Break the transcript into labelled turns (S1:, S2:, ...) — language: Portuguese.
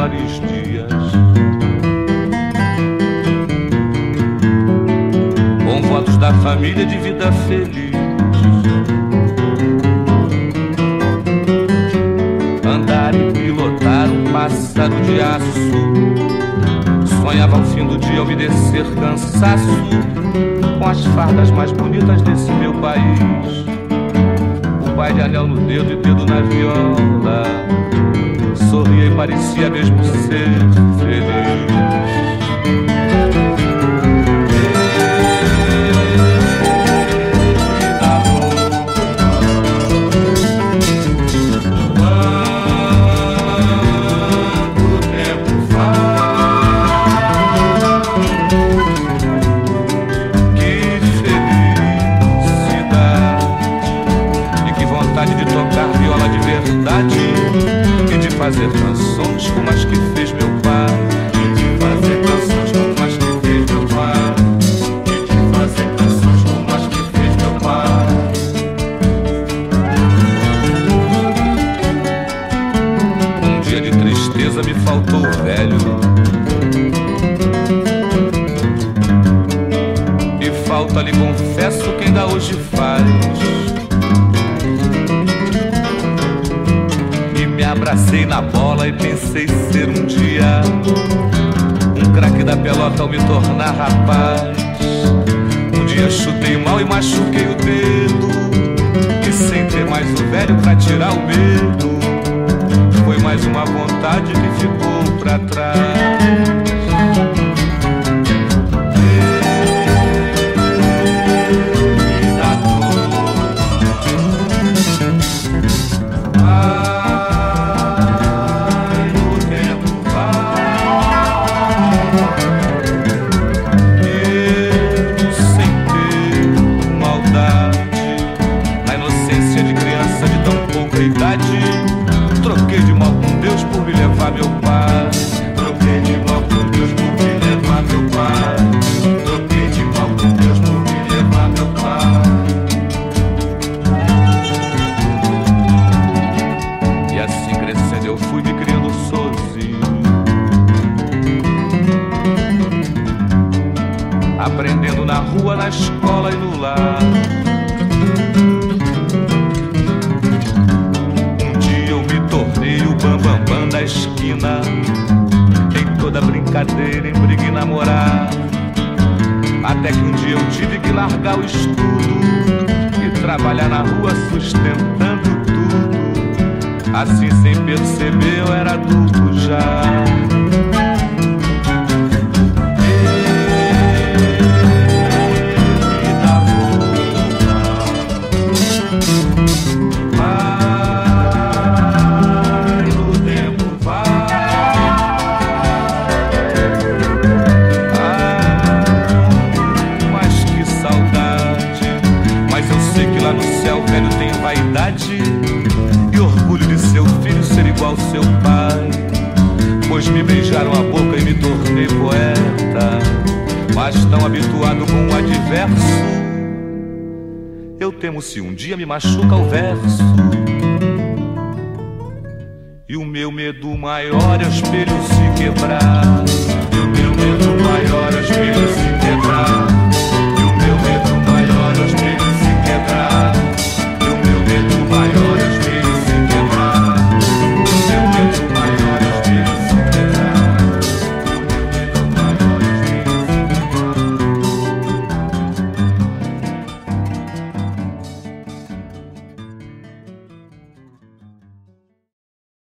S1: melhores dias. Com votos da família de vida feliz. Andar e pilotar um pássaro de aço. Sonhava ao fim do dia obedecer cansaço, com as fardas mais bonitas desse meu país. O pai de anel no dedo e dedo na viola, sorria e parecia mesmo ser feliz. E de fazer canções como as que fez meu pai. E de fazer canções como as que fez meu pai. E de fazer canções como as que fez meu pai. Um dia de tristeza me faltou o velho, e falta lhe confesso que ainda hoje faz. Abracei na bola e pensei ser um dia um craque da pelota ao me tornar rapaz. Um dia chutei mal e machuquei o dedo, e sem ter mais o velho pra tirar o medo, foi mais uma vontade que ficou pra trás. Troquei de mal com Deus por me levar meu pai. Troquei de mal com Deus por me levar meu pai. Troquei de mal com Deus por me levar meu pai. E assim crescendo eu fui me criando sozinho, aprendendo na rua, na escola e no lar. Bambam da esquina, em toda brincadeira, em briga e namorar. Até que um dia eu tive que largar o estudo e trabalhar na rua sustentando tudo. Assim sem perceber eu era adulto já. E orgulho de seu filho ser igual ao seu pai, pois me beijaram a boca e me tornei poeta. Mas tão habituado com o adverso, eu temo se um dia me machuca o verso. E o meu medo maior é o espelho se quebrar.